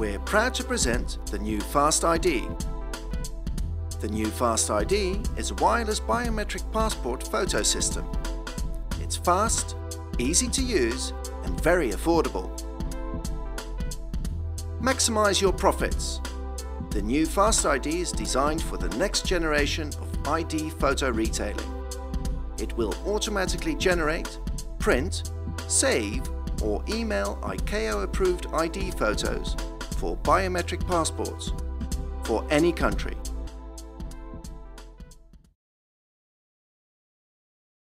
We're proud to present the new fastID. The new fastID is a wireless biometric passport photo system. It's fast, easy to use and very affordable. Maximize your profits. The new fastID is designed for the next generation of ID photo retailing. It will automatically generate, print, save or email ICAO-approved ID photos for biometric passports for any country.